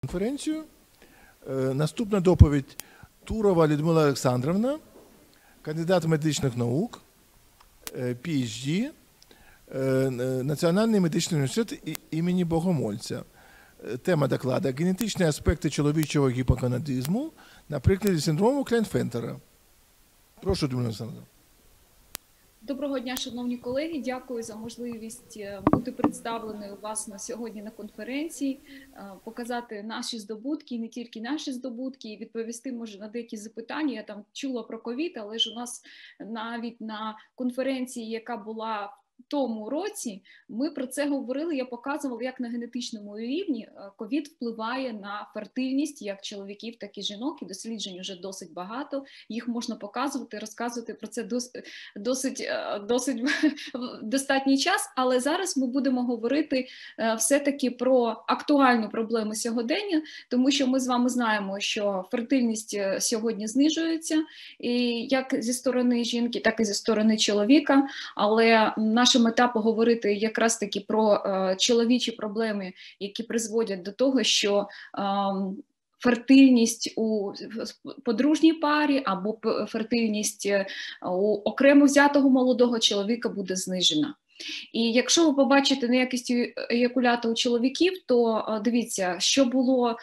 Конференцію. Наступна доповідь Турова Людмила Олександровна, кандидат медичних наук, PhD, Національний медичний університет імені Богомольця. Тема докладу – генетичні аспекти чоловічого гіпоgonadизму на прикладі синдрому Клейнфельтера. Прошу, Людмила Олександровна. Доброго дня, шановні колеги. Дякую за можливість бути представленою у вас на сьогодні на конференції, показати наші здобутки, і не тільки наші здобутки, і відповісти, може, на деякі запитання. Я там чула про ковід, але ж у нас навіть на конференції, яка була в тому році, ми про це говорили, я показувала, як на генетичному рівні ковід впливає на фертильність як чоловіків, так і жінок, і досліджень вже досить багато, їх можна показувати, розказувати про це досить достатній час, але зараз ми будемо говорити все-таки про актуальну проблему сьогодення, тому що ми з вами знаємо, що фертильність сьогодні знижується, і як зі сторони жінки, так і зі сторони чоловіка, але наша мета поговорити якраз таки про чоловічі проблеми, які призводять до того, що фертильність у подружній парі або фертильність у окремо взятого молодого чоловіка буде знижена. І якщо ви побачите неякість еякуляту у чоловіків, то дивіться, що було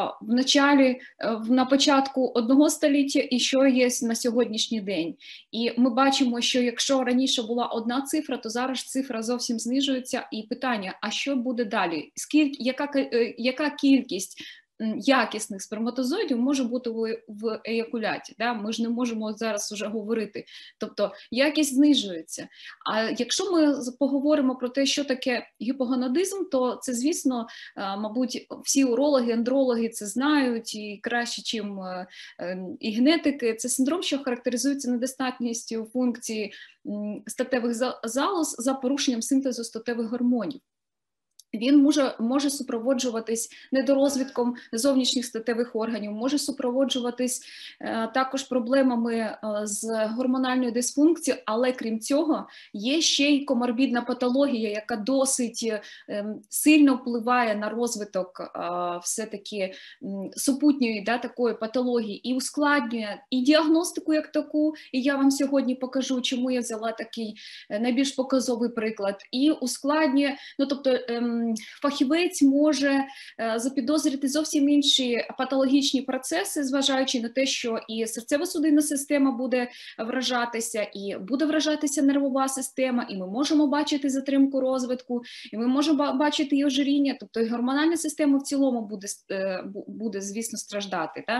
на початку 1 століття і що є на сьогоднішній день. І ми бачимо, що якщо раніше була одна цифра, то зараз цифра зовсім знижується. І питання, а що буде далі? Яка кількість якісних сперматозоїдів може бути в еякуляті? Да? Ми ж не можемо зараз вже говорити. Тобто якість знижується. А якщо ми поговоримо про те, що таке гіпоgonadизм, то це, звісно, мабуть, всі урологи, андрологи це знають і краще, чим і генетики. Це синдром, що характеризується недостатністю функції статевих залоз за порушенням синтезу статевих гормонів. Він може супроводжуватись недорозвитком зовнішніх статевих органів, може супроводжуватись також проблемами з гормональною дисфункцією, але крім цього є ще й коморбідна патологія, яка досить сильно впливає на розвиток все-таки супутньої такої патології і ускладнює і діагностику як таку, і я вам сьогодні покажу, чому я взяла такий найбільш показовий приклад, і ускладнює, тобто фахівець може запідозрити зовсім інші патологічні процеси, зважаючи на те, що і серцево-судинна система буде вражатися, і буде вражатися нервова система, і ми можемо бачити затримку розвитку, і ми можемо бачити і ожиріння, тобто і гормональна система в цілому буде звісно, страждати. Так?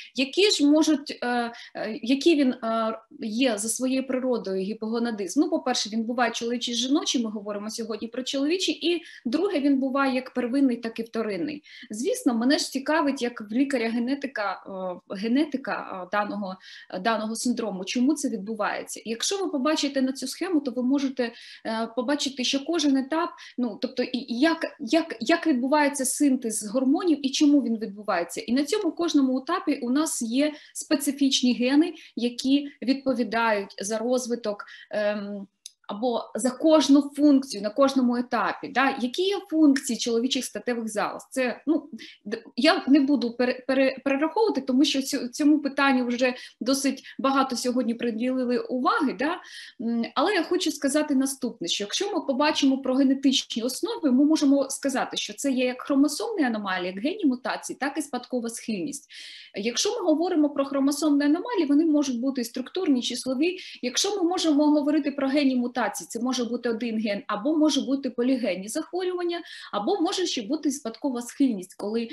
Які він є за своєю природою гіпоgonadизм? По-перше, він буває чоловічий і жіночий, ми говоримо сьогодні про чоловічий, і друге, він буває як первинний, так і вторинний. Звісно, мене ж цікавить, як в лікаря-генетика даного синдрому, чому це відбувається. Якщо ви побачите на цю схему, то ви можете побачити, що кожен етап, тобто як відбувається синтез гормонів і чому він відбувається. І на цьому кожному етапі у нас є специфічні гени, які відповідають за розвиток або за кожну функцію на кожному етапі. Да? Які є функції чоловічих статевих залоз? Це, я не буду перераховувати, тому що цьому питанню вже досить багато сьогодні приділили уваги. Да? Але я хочу сказати наступне, що якщо ми побачимо про генетичні основи, ми можемо сказати, що це є як хромосомні аномалії, як генні мутації, так і спадкова схильність. Якщо ми говоримо про хромосомні аномалії, вони можуть бути структурні, числові. Якщо ми можемо говорити про генні мутації, це може бути один ген, або може бути полігенні захворювання, або може ще бути спадкова схильність, коли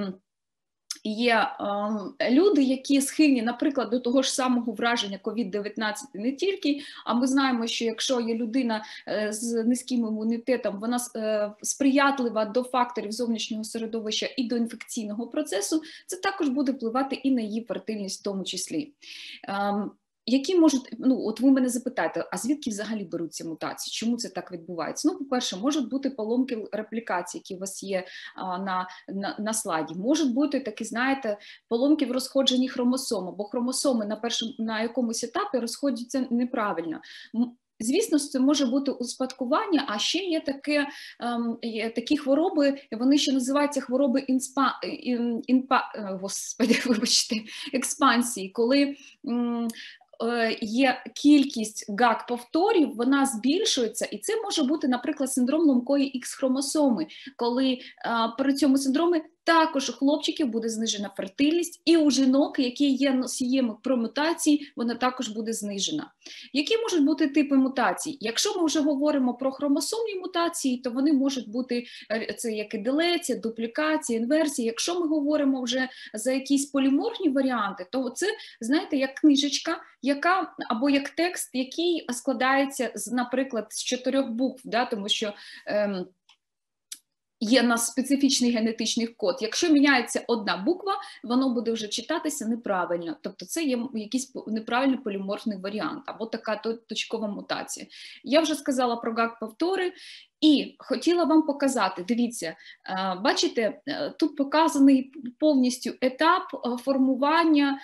є люди, які схильні, наприклад, до того ж самого враження COVID-19 не тільки, а ми знаємо, що якщо є людина з низьким імунітетом, вона сприятлива до факторів зовнішнього середовища і до інфекційного процесу, це також буде впливати і на її фертильність в тому числі. Які можуть, от ви мене запитаєте, а звідки взагалі беруться мутації? Чому це так відбувається? По-перше, можуть бути поломки реплікації, які у вас є на слайді. Можуть бути такі, знаєте, поломки в розходженні хромосом, бо хромосоми на якомусь етапі розходяться неправильно. Звісно, це може бути успадкування, а ще є такі хвороби, вони ще називаються хвороби експансії, коли є кількість ГАК-повторів, вона збільшується, і це може бути, наприклад, синдром ломкої Х-хромосоми, коли при цьому синдромі також у хлопчиків буде знижена фертильність, і у жінок, які є носієм промутацій, вона також буде знижена. Які можуть бути типи мутацій? Якщо ми вже говоримо про хромосомні мутації, то вони можуть бути, це як і делеція, дуплікація, інверсія. Якщо ми говоримо вже за якісь поліморфні варіанти, то це, знаєте, як книжечка, яка, або як текст, який складається, наприклад, з 4 букв, да, тому що є у нас специфічний генетичний код. Якщо міняється одна буква, воно буде вже читатися неправильно. Тобто це є якийсь неправильний поліморфний варіант, або така точкова мутація. Я вже сказала про ГАК-повтори. І хотіла вам показати, дивіться, бачите, тут показаний повністю етап формування,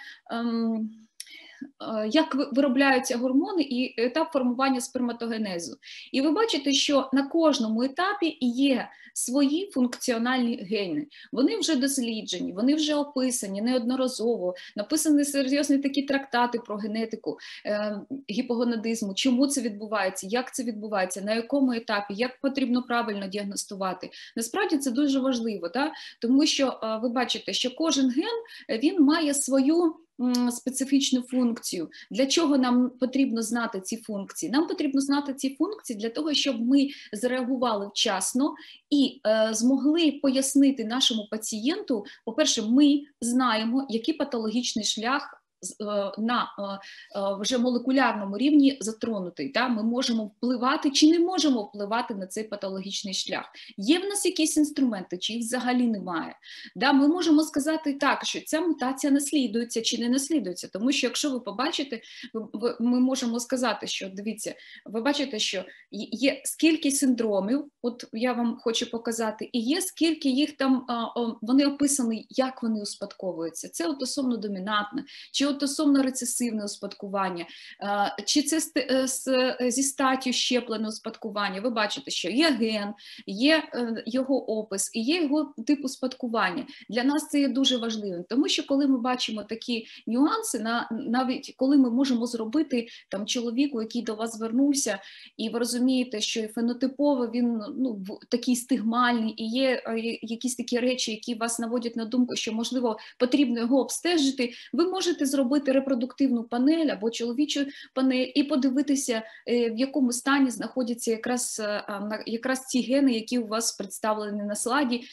як виробляються гормони і етап формування сперматогенезу. І ви бачите, що на кожному етапі є свої функціональні гени. Вони вже досліджені, вони вже описані неодноразово, написані серйозні такі трактати про генетику гіпогонадизму, чому це відбувається, як це відбувається, на якому етапі, як потрібно правильно діагностувати. Насправді це дуже важливо, да? Тому що ви бачите, що кожен ген, він має свою специфічну функцію. Для чого нам потрібно знати ці функції? Нам потрібно знати ці функції для того, щоб ми зреагували вчасно і змогли пояснити нашому пацієнту, по-перше, ми знаємо, який патологічний шлях на вже молекулярному рівні затронутий. Да? Ми можемо впливати чи не можемо впливати на цей патологічний шлях. Є в нас якісь інструменти, чи їх взагалі немає. Да? Ми можемо сказати так, що ця мутація наслідується чи не наслідується, тому що якщо ви побачите, ми можемо сказати, що, дивіться, ви бачите, що є скільки синдромів, от я вам хочу показати, і є скільки їх там, вони описані, як вони успадковуються. Це аутосомно домінантне, чи аутосомно рецесивне успадкування, чи це зі статтю щеплене успадкування. Ви бачите, що є ген, є його опис і є його тип успадкування. Для нас це є дуже важливим, тому що коли ми бачимо такі нюанси, навіть коли ми можемо зробити там чоловіку, який до вас звернувся, і ви розумієте, що фенотипово він такий стигмальний, і є якісь такі речі, які вас наводять на думку, що, можливо, потрібно його обстежити, ви можете зробити репродуктивну панель або чоловічу панель і подивитися, в якому стані знаходяться якраз ці гени, які у вас представлені на слайді.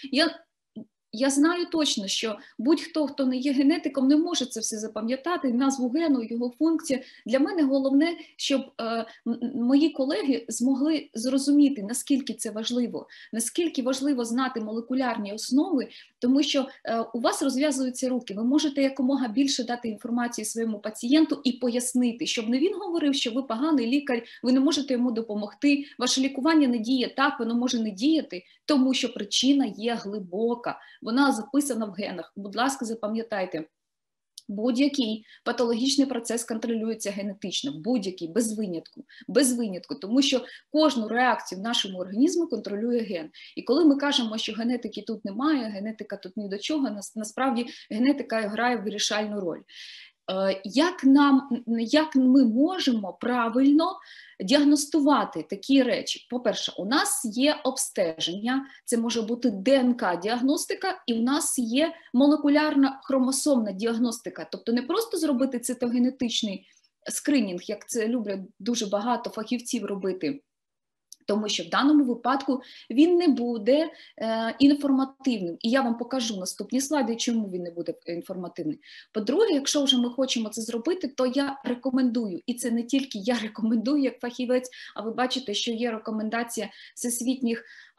Я знаю точно, що будь-хто, хто не є генетиком, не може це все запам'ятати, назву гену, його функцію. Для мене головне, щоб мої колеги змогли зрозуміти, наскільки це важливо, наскільки важливо знати молекулярні основи, тому що у вас розв'язуються руки, ви можете якомога більше дати інформації своєму пацієнту і пояснити, щоб не він говорив, що ви поганий лікар, ви не можете йому допомогти, ваше лікування не діє так, воно може не діяти, тому що причина є глибока. Вона записана в генах. Будь ласка, запам'ятайте, будь-який патологічний процес контролюється генетично, будь-який, без винятку, тому що кожну реакцію в нашому організму контролює ген. І коли ми кажемо, що генетики тут немає, генетика тут ні до чого, насправді генетика грає вирішальну роль. Як ми можемо правильно діагностувати такі речі? По-перше, у нас є обстеження, це може бути ДНК-діагностика, і у нас є молекулярна хромосомна діагностика. Тобто не просто зробити цитогенетичний скринінг, як це люблять дуже багато фахівців робити, тому що в даному випадку він не буде інформативним. І я вам покажу наступні слайди, чому він не буде інформативним. По-друге, якщо вже ми хочемо це зробити, то я рекомендую, і це не тільки я рекомендую як фахівець, а ви бачите, що є рекомендація всесвітніх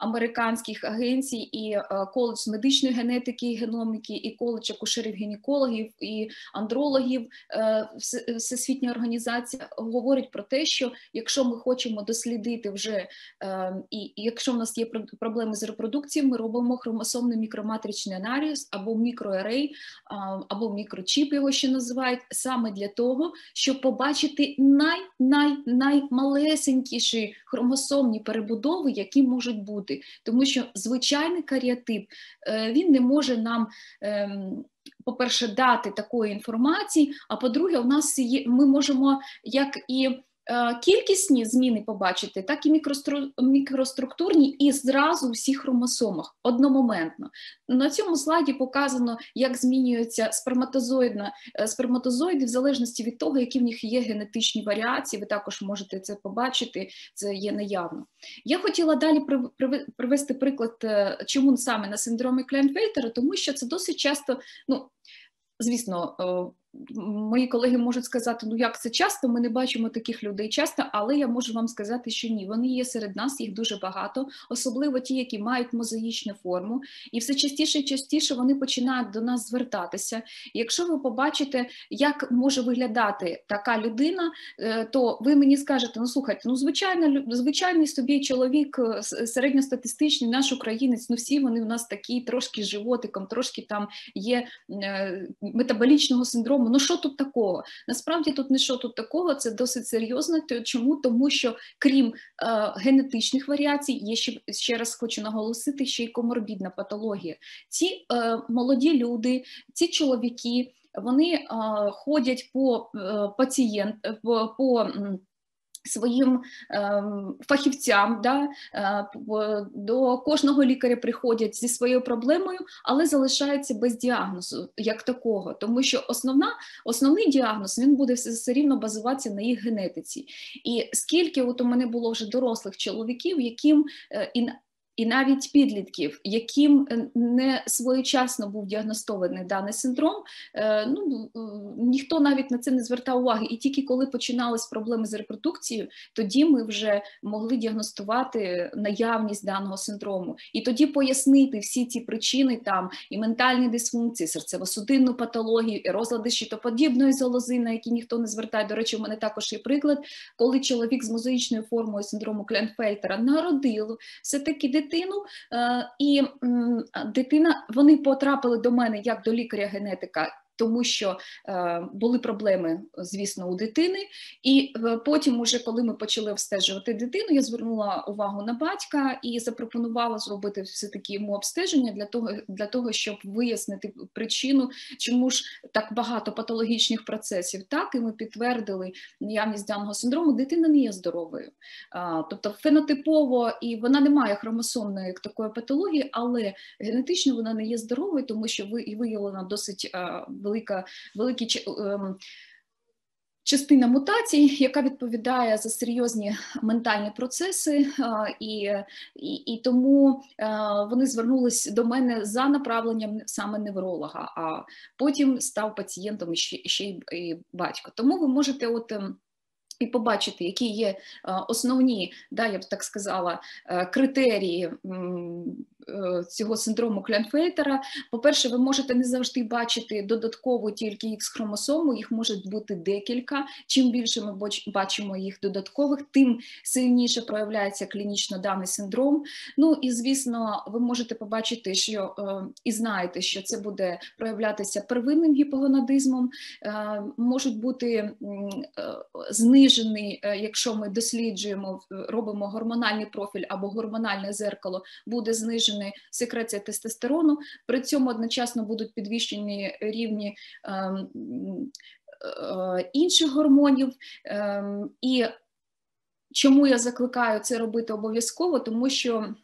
американських агенцій, і коледж медичної генетики і геноміки, і коледж акушерів-гінекологів, і андрологів, Всесвітня організація говорить про те, що якщо ми хочемо дослідити вже, і якщо в нас є проблеми з репродукцією, ми робимо хромосомний мікроматричний аналіз, або мікроарей, або мікрочіп його ще називають, саме для того, щоб побачити наймалесенькіші хромосомні перебудови, які можуть бути. Тому що звичайний каріотип, він не може нам, по-перше, дати такої інформації, а по-друге, у нас є, ми можемо як і кількісні зміни побачити, так і мікроструктурні, і зразу у всіх хромосомах, одномоментно. На цьому слайді показано, як змінюються сперматозоїди в залежності від того, які в них є генетичні варіації. Ви також можете це побачити, це є наявно. Я хотіла далі привести приклад, чому саме на синдромі Клейнфельтера, тому що це досить часто, ну, звісно, мої колеги можуть сказати, ну як це часто, ми не бачимо таких людей часто, але я можу вам сказати, що ні, вони є серед нас, їх дуже багато, особливо ті, які мають мозаїчну форму, і все частіше і частіше вони починають до нас звертатися. І якщо ви побачите, як може виглядати така людина, то ви мені скажете, ну слухайте, ну звичайний собі чоловік, середньостатистичний, наш українець, ну всі вони у нас такі, трошки з животиком, трошки там є метаболічного синдрому. Ну що тут такого? Насправді тут не що тут такого, це досить серйозно. Чому? Тому що крім генетичних варіацій, є ще раз хочу наголосити, ще й коморбідна патологія. Ці молоді люди, ці чоловіки, вони ходять по своїм фахівцям, да, до кожного лікаря приходять зі своєю проблемою, але залишаються без діагнозу як такого, тому що основний діагноз, він буде все рівно базуватися на їх генетиці. І скільки от у мене було вже дорослих чоловіків, яким і навіть підлітків, яким не своєчасно був діагностований даний синдром, ну, ніхто навіть на це не звертав уваги. І тільки коли починались проблеми з репродукцією, тоді ми вже могли діагностувати наявність даного синдрому. І тоді пояснити всі ці причини, там, і ментальні дисфункції, серцево-судинну патологію, і розлади щитоподібної залози, на які ніхто не звертає. До речі, у мене також є приклад, коли чоловік з мозаїчною формою синдрому Клейнфельтера народив все-таки дитину, і дитина, вони потрапили до мене як до лікаря-генетика, тому що були проблеми, звісно, у дитини, і потім уже, коли ми почали обстежувати дитину, я звернула увагу на батька і запропонувала зробити все-таки йому обстеження для того, щоб вияснити причину, чому ж так багато патологічних процесів. Так, і ми підтвердили наявність даного синдрому, дитина не є здоровою. Тобто фенотипово, і вона не має хромосомної як такої патології, але генетично вона не є здоровою, тому що виявлена досить велика частина мутацій, яка відповідає за серйозні ментальні процеси, і тому вони звернулись до мене за направленням саме невролога, а потім став пацієнтом ще й батько. Тому ви можете і побачити, які є основні, да, я б так сказала, критерії цього синдрому Клейнфельтера. По-перше, ви можете не завжди бачити додатково тільки Х-хромосому, їх може бути декілька. Чим більше ми бачимо їх додаткових, тим сильніше проявляється клінічно даний синдром. Ну і, звісно, ви можете побачити, що і знаєте, що це буде проявлятися первинним гіпоgonadизмом, можуть бути знижений, якщо ми досліджуємо, робимо гормональний профіль або гормональне зеркало, буде знижений секреція тестостерону, при цьому одночасно будуть підвищені рівні інших гормонів. І чому я закликаю це робити обов'язково? Тому що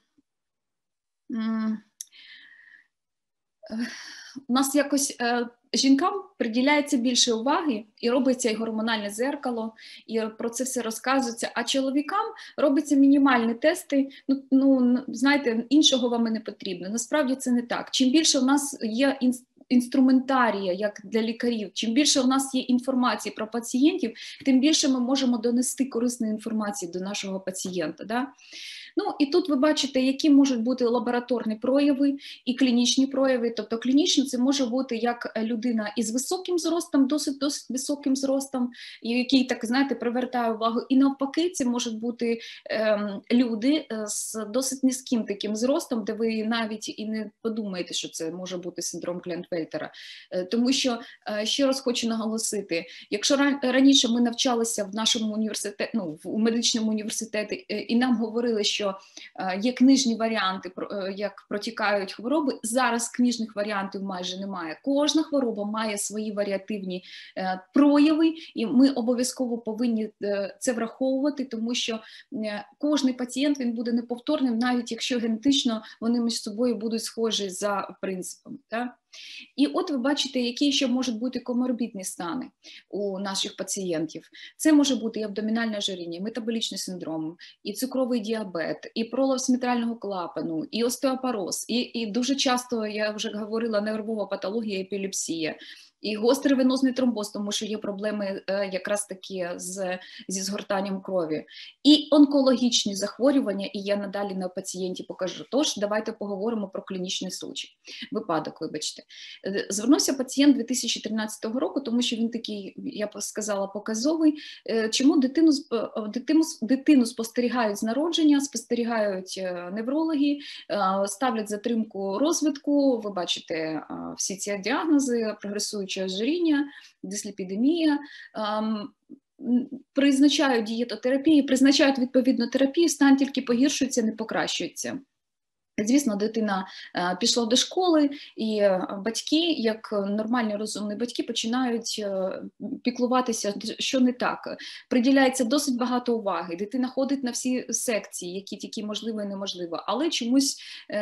у нас якось жінкам приділяється більше уваги, і робиться і гормональне зеркало, і про це все розказується, а чоловікам робиться мінімальні тести, ну знаєте, іншого вам і не потрібно. Насправді це не так. Чим більше у нас є інструментарія, як для лікарів, чим більше у нас є інформації про пацієнтів, тим більше ми можемо донести корисної інформації до нашого пацієнта. Да? Ну і тут ви бачите, які можуть бути лабораторні прояви і клінічні прояви. Тобто клінічно це може бути як людина із високим зростом, досить високим зростом, який, так знаєте, привертає увагу. І навпаки, це можуть бути люди з досить низьким таким зростом, де ви навіть і не подумаєте, що це може бути синдром Клейнфельтера. Тому що, ще раз хочу наголосити, якщо раніше ми навчалися в нашому університеті, ну, в медичному університеті, і нам говорили, що є книжні варіанти, як протікають хвороби, зараз книжних варіантів майже немає. Кожна хвороба має свої варіативні прояви, і ми обов'язково повинні це враховувати, тому що кожний пацієнт, він буде неповторним, навіть якщо генетично вони між собою будуть схожі за принципом. Так? І от ви бачите, які ще можуть бути коморбідні стани у наших пацієнтів. Це може бути і абдомінальне ожиріння, і метаболічний синдром, і цукровий діабет, і пролапс мітрального клапану, і остеопороз, і дуже часто, я вже говорила, нервова патологія, епілепсія, і гострий венозний тромбоз, тому що є проблеми якраз такі зі згортанням крові. І онкологічні захворювання, і я надалі на пацієнті покажу. Тож, давайте поговоримо про клінічний случай. Випадок, вибачте. Звернувся пацієнт 2013 року, тому що він такий, я б сказала, показовий. Чому дитину спостерігають з народження, спостерігають неврологи, ставлять затримку розвитку, ви бачите всі ці діагнози, прогресуюче ожиріння, дисліпідемія, призначають дієтотерапію, призначають відповідну терапію, стан тільки погіршується, не покращується. Звісно, дитина пішла до школи, і батьки, як нормальні розумні батьки, починають піклуватися, що не так. Приділяється досить багато уваги. Дитина ходить на всі секції, які тільки можливо і неможливо, але чомусь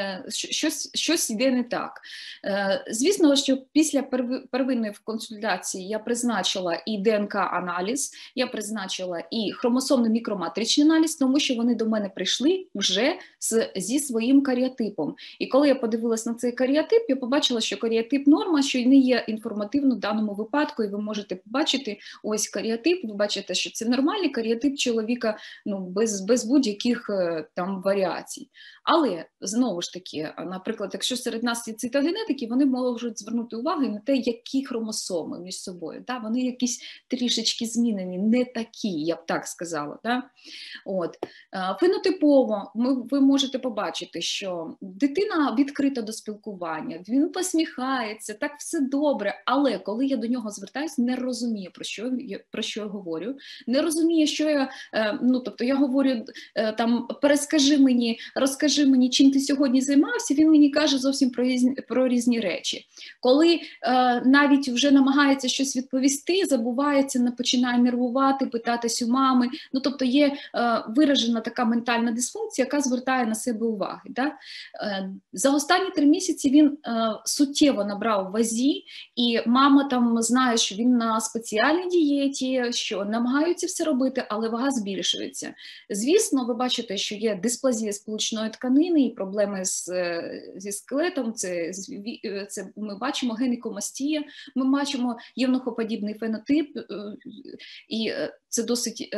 щось йде не так. Звісно, що після первинної консультації я призначила і ДНК-аналіз, я призначила і хромосомний мікроматричний аналіз, тому що вони до мене прийшли вже зі своїм каріотипом. І коли я подивилась на цей каріотип, я побачила, що каріотип норма, що не є інформативно в даному випадку, і ви можете побачити ось каріотип, ви бачите, що це нормальний каріотип чоловіка, ну, без будь-яких там варіацій. Але, знову ж таки, наприклад, якщо серед нас є цитогенетики, вони можуть звернути увагу на те, які хромосоми між собою, да? Вони якісь трішечки змінені, не такі, я б так сказала. Да? От. Фенотипово ви можете побачити, що дитина відкрита до спілкування, він посміхається, так все добре, але коли я до нього звертаюся, не розуміє, про що я говорю, не розуміє, що я, ну, тобто я говорю, там, перескажи мені, розкажи мені, чим ти сьогодні займався, він мені каже зовсім про різні речі. Коли навіть вже намагається щось відповісти, забувається, починає нервувати, питатись у мами, ну, тобто є виражена така ментальна дисфункція, яка звертає на себе уваги. Да? За останні 3 місяці він суттєво набрав вазі, і мама там знає, що він на спеціальній дієті, що намагаються все робити, але вага збільшується. Звісно, ви бачите, що є дисплазія сполучної тканини і проблеми зі скелетом, це ми бачимо гінекомастія, ми бачимо євнухоподібний фенотип, і це досить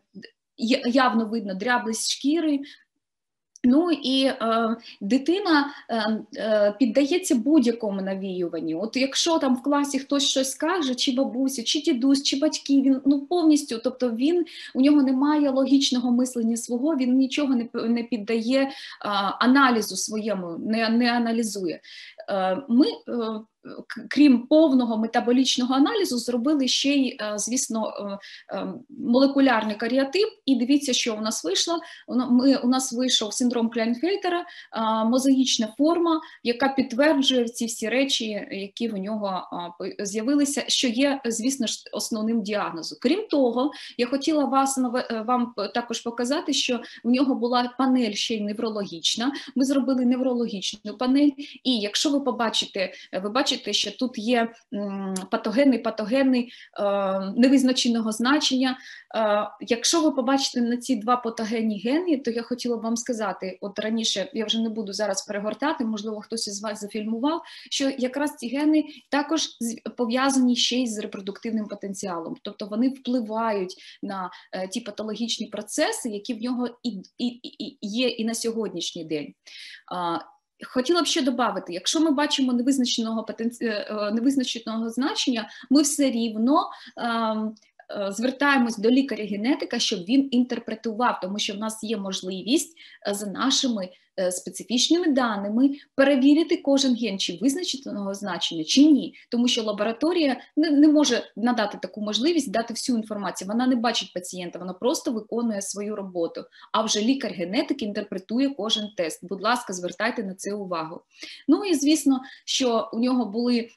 явно видно дряблість шкіри. Ну і дитина піддається будь-якому навіюванню. От якщо там в класі хтось щось скаже, чи бабуся, чи дідусь, чи батьки, він повністю, тобто у нього немає логічного мислення свого, він нічого не піддає аналізу своєму, не аналізує. Ми, крім повного метаболічного аналізу, зробили ще й, звісно, молекулярний каріотип, і дивіться, що у нас вийшло. У нас вийшов синдром Клейнфельтера, мозаїчна форма, яка підтверджує ці всі речі, які в нього з'явилися, що є, звісно ж, основним діагнозом. Крім того, я хотіла вам також показати, що в нього була панель ще й неврологічна. Ми зробили неврологічну панель, і якщо ви побачите, бачите, що тут є патогенний невизначеного значення. Якщо ви побачите на ці два патогенні гени, то я хотіла б вам сказати, от раніше, я вже не буду зараз перегортати, можливо, хтось із вас зафільмував, що якраз ці гени також пов'язані ще й з репродуктивним потенціалом. Тобто вони впливають на ті патологічні процеси, які в нього є і на сьогоднішній день. Хотіла б ще додати, якщо ми бачимо невизначеного значення, ми все рівно звертаємось до лікаря-генетика, щоб він інтерпретував, тому що в нас є можливість за нашими специфічними даними перевірити кожен ген, чи визначеного значення, чи ні. Тому що лабораторія не може надати таку можливість, дати всю інформацію. Вона не бачить пацієнта, вона просто виконує свою роботу. А вже лікар-генетик інтерпретує кожен тест. Будь ласка, звертайте на це увагу. Ну і звісно, що у нього були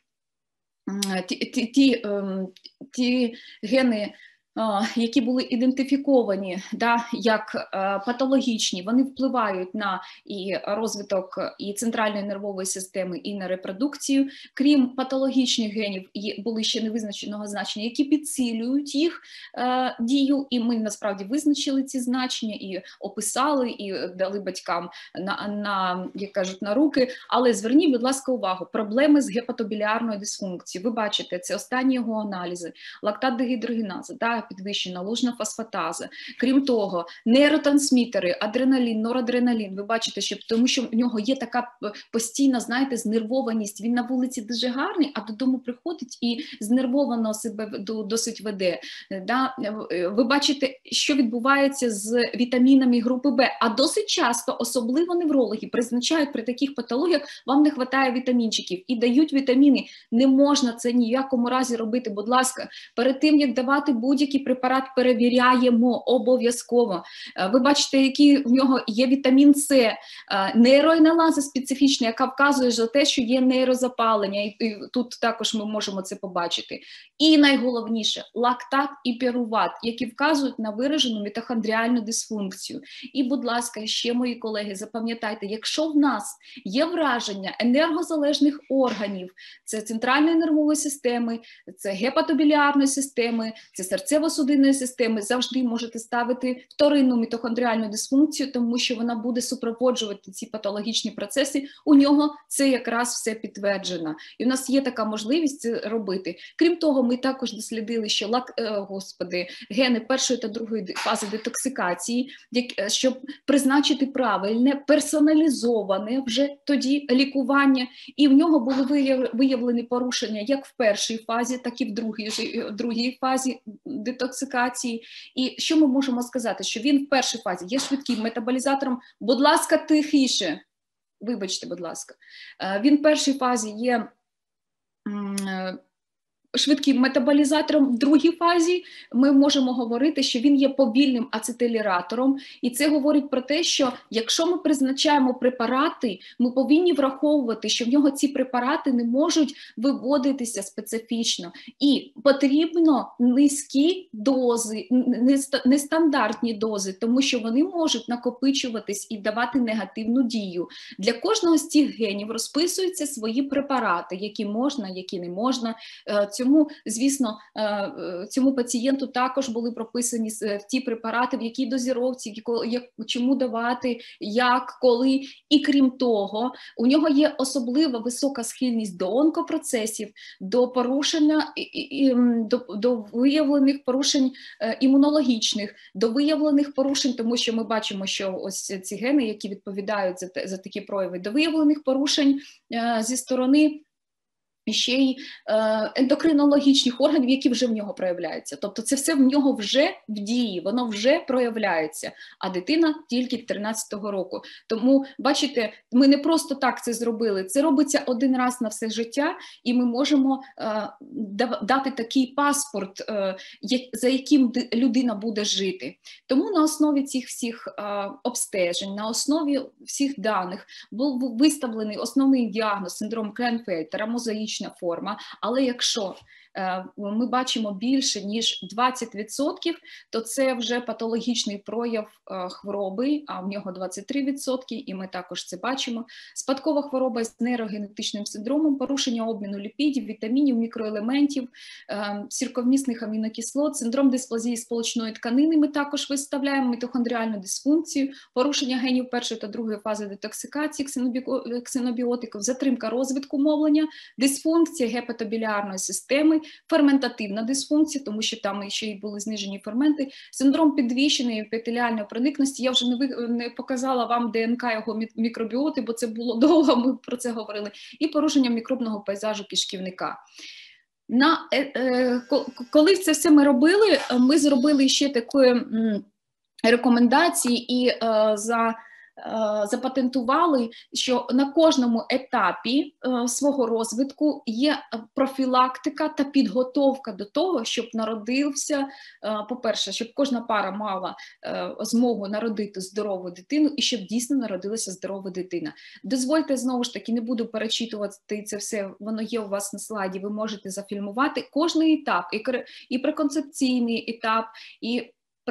ті гени, які були ідентифіковані як патологічні, вони впливають на і розвиток і центральної нервової системи, і на репродукцію. Крім патологічних генів, були ще невизначеного значення, які підсилюють їх дію, і ми насправді визначили ці значення, і описали, і дали батькам як кажуть, на руки. Але зверніть, будь ласка, увагу, проблеми з гепатобіліарною дисфункцією. Ви бачите, це останні його аналізи, лактат-дегідрогеназа, підвищена лужна фосфатаза. Крім того, нейротрансмітери, адреналін, норадреналін, ви бачите, що тому що в нього є така постійна, знаєте, знервованість. Він на вулиці дуже гарний, а додому приходить і знервовано себе досить веде. Ви бачите, що відбувається з вітамінами групи Б, а досить часто, особливо неврологи, призначають при таких патологіях, вам не вистачає вітамінчиків і дають вітаміни. Не можна це ні в якому разі робити, будь ласка. Перед тим, як давати будь-який препарат, перевіряємо обов'язково. Ви бачите, який в нього є вітамін С, нейроенелаза специфічна, яка вказує на те, що є нейрозапалення, і тут також ми можемо це побачити. І найголовніше, лактат і піруват, які вказують на виражену мітохондріальну дисфункцію. І, будь ласка, ще, мої колеги, запам'ятайте, якщо в нас є враження енергозалежних органів, це центральної нервової системи, це гепатобіліарної системи, це серцево-судинної системи, завжди можете ставити вторинну мітохондріальну дисфункцію, тому що вона буде супроводжувати ці патологічні процеси. У нього це якраз все підтверджено. І в нас є така можливість це робити. Крім того, ми також дослідили, що гени першої та другої фази детоксикації, щоб призначити правильне, персоналізоване вже тоді лікування. І в нього були виявлені порушення як в першій фазі, так і в другій фазі детоксикації. І що ми можемо сказати? Що він в першій фазі є швидким метаболізатором. Будь ласка, тихіше. Вибачте, будь ласка. Він в першій фазі є швидким метаболізатором. В другій фазі ми можемо говорити, що він є повільним ацетиліратором, і це говорить про те, що якщо ми призначаємо препарати, ми повинні враховувати, що в нього ці препарати не можуть виводитися специфічно, і потрібно низькі дози, нестандартні дози, тому що вони можуть накопичуватись і давати негативну дію. Для кожного з цих генів розписуються свої препарати, які можна, які не можна. Цьому, звісно, цьому пацієнту також були прописані ті препарати, в якій дозіровці, чому давати, як, коли. І крім того, у нього є особливо висока схильність до онкопроцесів, до порушення, до виявлених порушень імунологічних, до виявлених порушень, тому що ми бачимо, що ось ці гени, які відповідають за такі прояви, до виявлених порушень зі сторони ще й ендокринологічних органів, які вже в нього проявляються. Тобто це все в нього вже в дії, воно вже проявляється, а дитина тільки 13-го року. Тому, бачите, ми не просто так це зробили, це робиться один раз на все життя, і ми можемо дати такий паспорт, за яким людина буде жити. Тому на основі цих всіх обстежень, на основі всіх даних був виставлений основний діагноз синдром Клайнфельтера, мозаїчний генетична форма, але якщо ми бачимо більше, ніж 20%, то це вже патологічний прояв хвороби, а в нього 23%, і ми також це бачимо. Спадкова хвороба з нейрогенетичним синдромом, порушення обміну ліпідів, вітамінів, мікроелементів, сірковмісних амінокислот, синдром дисплазії сполучної тканини ми також виставляємо, мітохондріальну дисфункцію, порушення генів першої та другої фази детоксикації ксенобіотиків, затримка розвитку мовлення, дисфункція гепатобіліарної системи, ферментативна дисфункція, тому що там ще й були знижені ферменти, синдром підвищеної епітеліальної проникності. Я вже не показала вам ДНК його мікробіоти, бо це було довго, ми про це говорили, і порушення мікробного пейзажу кишківника. Коли це все ми робили, ми зробили ще такі рекомендації і запатентували, що на кожному етапі свого розвитку є профілактика та підготовка до того, щоб народився, по-перше, щоб кожна пара мала змогу народити здорову дитину і щоб дійсно народилася здорова дитина. Дозвольте, знову ж таки, не буду перечитувати це все, воно є у вас на слайді, ви можете зафільмувати кожний етап, і преконцепційний етап, і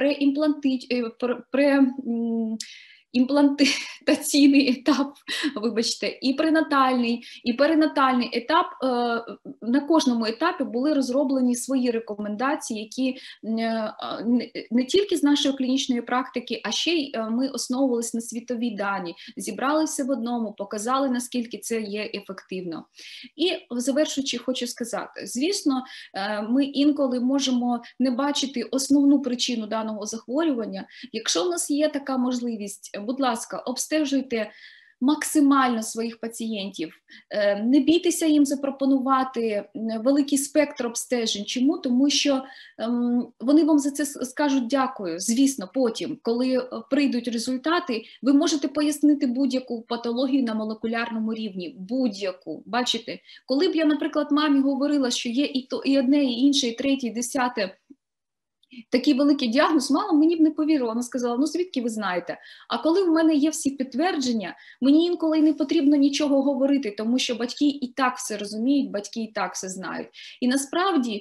імплантаційний етап, вибачте, і пренатальний, і перинатальний етап. На кожному етапі були розроблені свої рекомендації, які не тільки з нашої клінічної практики, а ще й ми основувалися на світові дані, зібралися в одному, показали, наскільки це є ефективно. І завершуючи, хочу сказати, звісно, ми інколи можемо не бачити основну причину даного захворювання. Якщо в нас є така можливість, будь ласка, обстежуйте максимально своїх пацієнтів, не бійтеся їм запропонувати великий спектр обстежень. Чому? Тому що вони вам за це скажуть дякую. Звісно, потім, коли прийдуть результати, ви можете пояснити будь-яку патологію на молекулярному рівні, будь-яку. Бачите, коли б я, наприклад, мамі говорила, що є і одне, і інше, і третє, і десяте, такий великий діагноз, мама мені б не повірила, вона сказала, ну звідки ви знаєте? А коли в мене є всі підтвердження, мені інколи не потрібно нічого говорити, тому що батьки і так все розуміють, батьки і так все знають. І насправді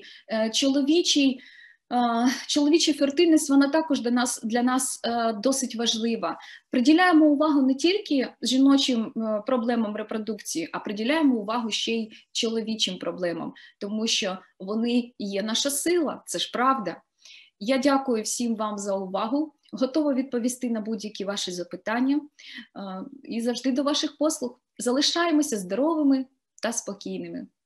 чоловіча фертильність, вона також для нас досить важлива. Приділяємо увагу не тільки жіночим проблемам репродукції, а приділяємо увагу ще й чоловічим проблемам, тому що вони є наша сила, це ж правда. Я дякую всім вам за увагу, готова відповісти на будь-які ваші запитання і завжди до ваших послуг. Залишаємося здоровими та спокійними.